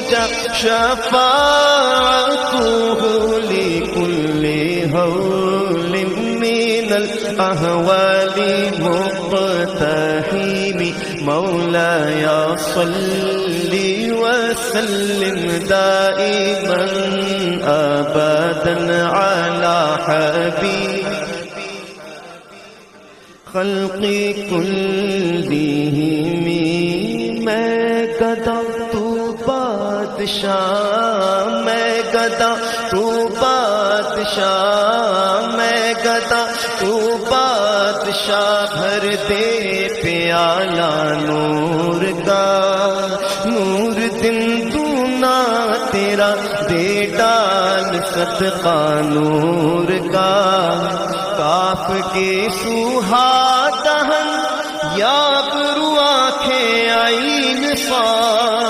ترجى شفاعته لكل هول من الأهوال مقتحم. مولاي صل وسلم دائما أبدا على حبيب خلقی کلہم. میں گدا تو بادشاہ، میں گدا تو بادشاہ، میں گدا تو بادشاہ. بھر دے پیالہ نور کا، نور دن دونا تیرا دے ڈال صدقہ نور کا. کاف کے سوہا دہن یا برو آنکھیں آئین صاف،